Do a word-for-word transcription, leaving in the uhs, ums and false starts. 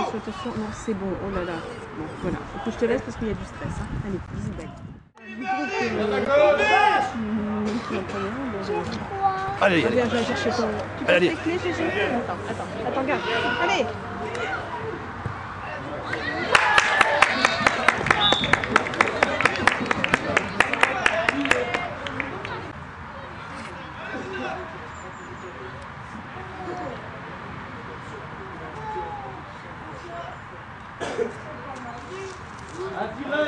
attention, attention. Non, c'est bon. Oh là là. Bon, voilà. Il faut que je te laisse parce qu'il y a du stress. Hein. Allez, bisous, bye. Allez, allez. Viens, je vais chercher ton... Tu passes les clés, Gégé? Attends, attends, attends, regarde. Allez. Attirez!